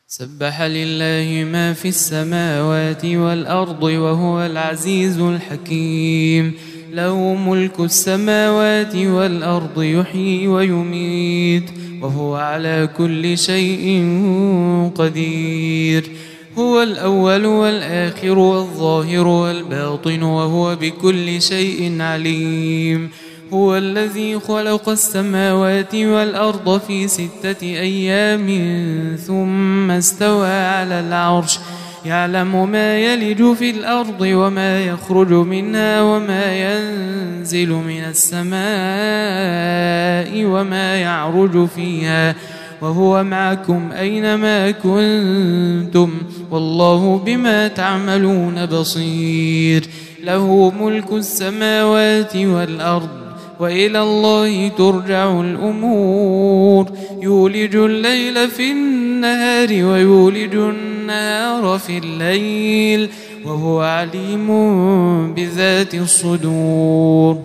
سبح لله ما في السماوات والأرض وهو العزيز الحكيم. له ملك السماوات والأرض يحيي ويميت وهو على كل شيء قدير. هو الأول والآخر والظاهر والباطن وهو بكل شيء عليم. هو الذي خلق السماوات والأرض في 6 أيام ثم استوى على العرش يعلم ما يلج في الأرض وما يخرج منها وما ينزل من السماء وما يعرج فيها وهو معكم أينما كنتم والله بما تعملون بصير. له ملك السماوات والأرض وإلى الله ترجع الأمور. يولج الليل في النهار ويولج النهار في الليل وهو عليم بذات الصدور.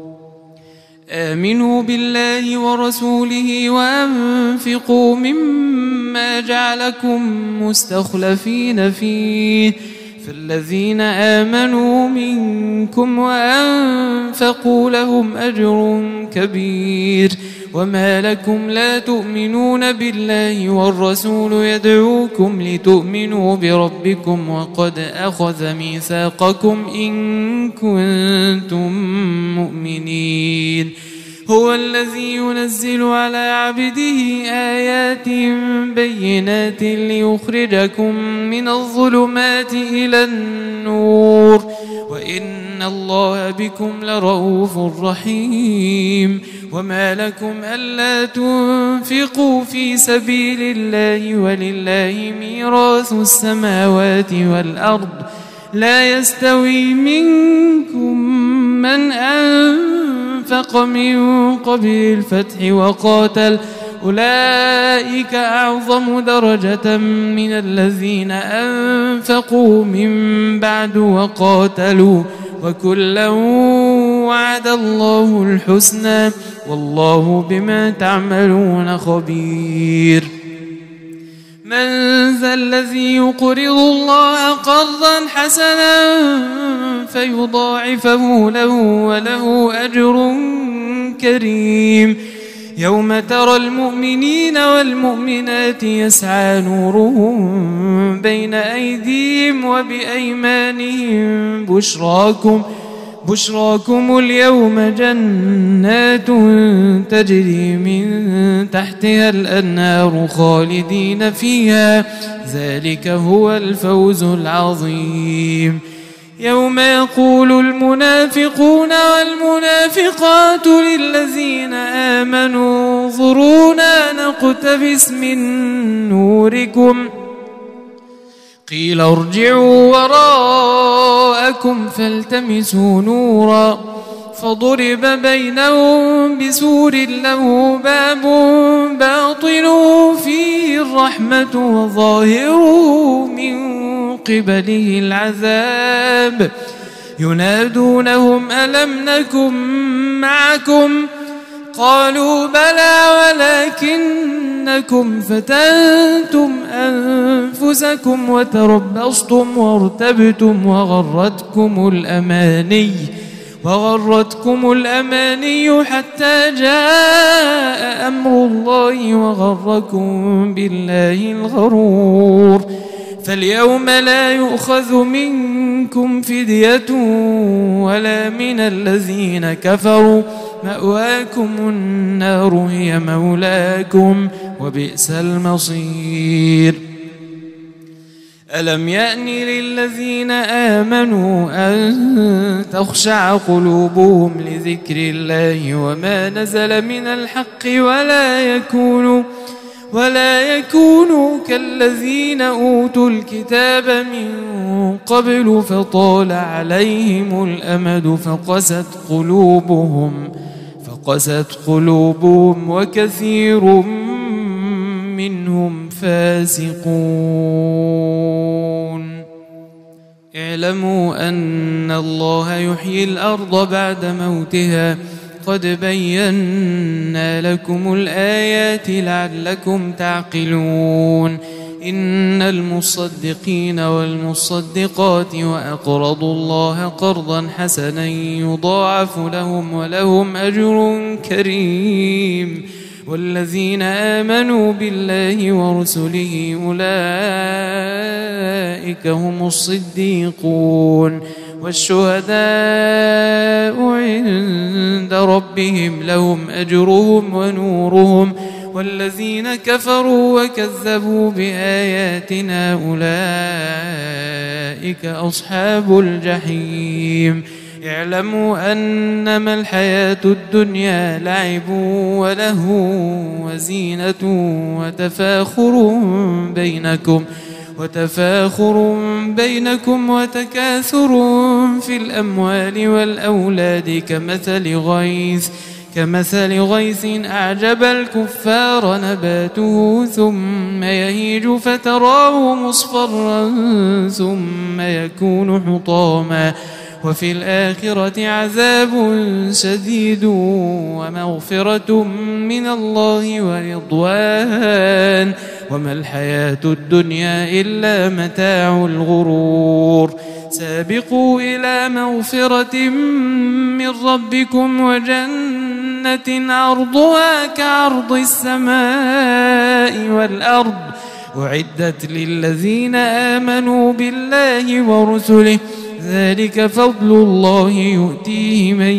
آمنوا بالله ورسوله وأنفقوا مما جعلكم مستخلفين فيه فالذين آمنوا منكم وأنفقوا لهم أجر كبير. وما لكم لا تؤمنون بالله والرسول يدعوكم لتؤمنوا بربكم وقد أخذ ميثاقكم إن كنتم مؤمنين. هو الذي ينزل على عبده آيات بينات ليخرجكم من الظلمات إلى النور وإن الله بكم لرؤوف رحيم. وما لكم ألا تنفقوا في سبيل الله ولله ميراث السماوات والأرض لا يستوي منكم من أنفق من قبل الفتح وقاتل أولئك أعظم درجة من الذين أنفقوا من بعد وقاتلوا وكلا وعد الله الحسنى والله بما تعملون خبير. من ذا الذي يقرض الله قرضا حسنا فيضاعفه له وله أجر كريم. يوم ترى المؤمنين والمؤمنات يسعى نورهم بين أيديهم وبأيمانهم بشراكم اليوم جنات تجري من تحتها الأنهار خالدين فيها ذلك هو الفوز العظيم. يوم يقول المنافقون والمنافقات للذين آمنوا انظرونا نقتبس من نوركم قيل ارجعوا وراءكم فالتمسوا نورا فضرب بينهم بسور له باب باطنه فيه الرحمة وظاهره من قبله العذاب. ينادونهم ألم نكن معكم قالوا بلى ولكنكم فتنتم أنفسكم وتربصتم وارتبتم وغرتكم الأماني حتى جاء أمر الله وغركم بالله الغرور. فاليوم لا يؤخذ منكم فدية ولا من الذين كفروا مأواكم النار هي مولاكم وبئس المصير. ألم يأن للذين آمنوا أن تخشع قلوبهم لذكر الله وما نزل من الحق ولا يكونوا كالذين أوتوا الكتاب من قبل فطال عليهم الأمد فقست قلوبهم وكثير منهم فاسقون. اعلموا أن الله يحيي الأرض بعد موتها قد بينا لكم الآيات لعلكم تعقلون. إن المصدقين والمصدقات وأقرضوا الله قرضا حسنا يضاعف لهم ولهم أجر كريم والذين آمنوا بالله ورسله أولئك هم الصديقون والشهداء عند ربهم لهم أجرهم ونورهم والذين كفروا وكذبوا بآياتنا أولئك أصحاب الجحيم اعلموا أنما الحياة الدنيا لعب ولهو وزينة وتفاخر بينكم وتكاثر في الأموال والأولاد كمثل غيث أعجب الكفار نباته ثم يهيج فتراه مصفرا ثم يكون حطاما وفي الآخرة عذاب شديد ومغفرة من الله ورضوان وما الحياة الدنيا إلا متاع الغرور سابقوا إلى مغفرة من ربكم وجنة عرضها كعرض السماء والأرض أعدت للذين آمنوا بالله ورسله ذلك فضل الله يؤتيه من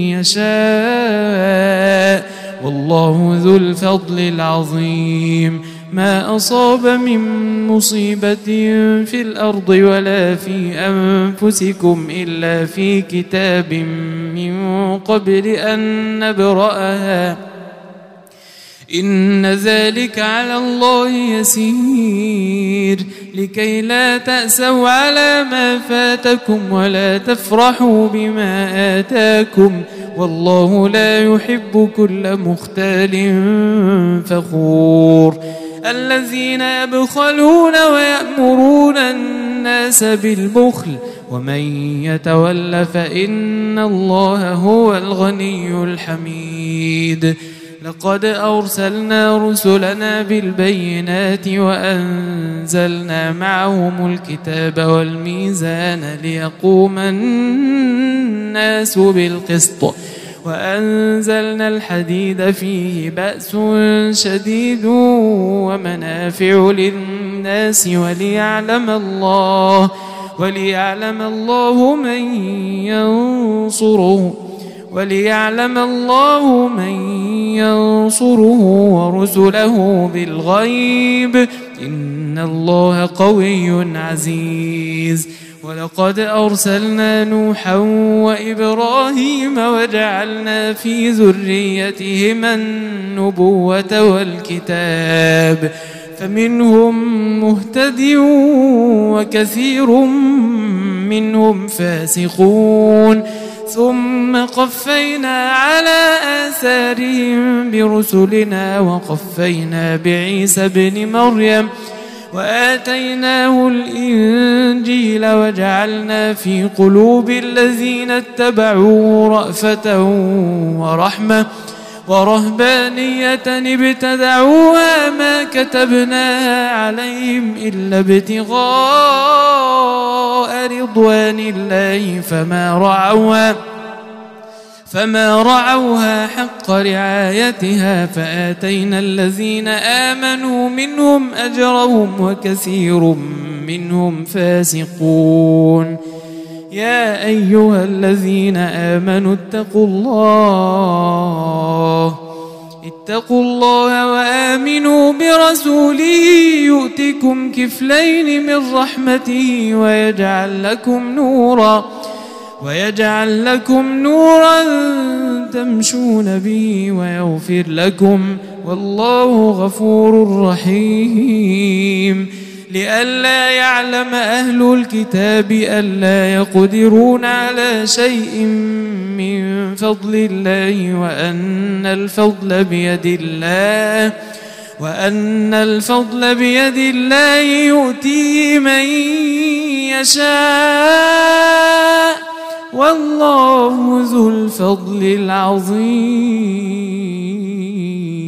يشاء والله ذو الفضل العظيم ما أصاب من مصيبة في الأرض ولا في أنفسكم إلا في كتاب من قبل أن نبرأها إن ذلك على الله يسير لكي لا تأسوا على ما فاتكم ولا تفرحوا بما آتاكم والله لا يحب كل مختال فخور الذين يبخلون ويأمرون الناس بالبخل ومن يتول فإن الله هو الغني الحميد لقد أرسلنا رسلنا بالبينات وأنزلنا معهم الكتاب والميزان ليقوم الناس بالقسط وأنزلنا الحديد فيه بأس شديد ومنافع للناس وليعلم الله من ينصره ورسله بالغيب إن الله قوي عزيز ولقد أرسلنا نوحا وإبراهيم وجعلنا في ذريتهما النبوة والكتاب فمنهم مهتد وكثير منهم فاسقون ثم قفينا على آثارهم برسلنا وقفينا بعيسى ابن مريم وآتيناه الإنجيل وجعلنا في قلوب الذين اتبعوه رأفة ورحمة ورهبانية ابتدعوها ما كتبناها عليهم إلا ابتغاء رضوان الله فما رعوها حق رعايتها فآتينا الذين آمنوا منهم أجرهم وكثير منهم فاسقون يا أيها الذين آمنوا اتقوا الله وآمنوا برسوله يؤتكم كفلين من رحمته ويجعل لكم نورا تمشون به ويغفر لكم والله غفور رحيم لئلا يعلم أهل الكتاب ألا يقدرون على شيء من فضل الله وأن الفضل بيد الله يؤتيه من يشاء والله ذو الفضل العظيم.